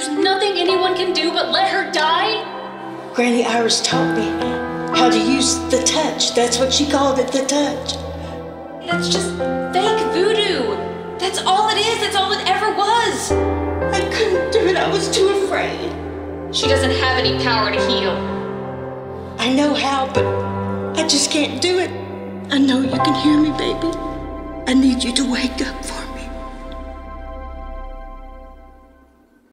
There's nothing anyone can do but let her die? Granny Iris taught me how to use the touch. That's what she called it, the touch. That's just fake voodoo. That's all it is. That's all it ever was. I couldn't do it. I was too afraid. She doesn't have any power to heal. I know how, but I just can't do it. I know you can hear me, baby. I need you to wake up for me.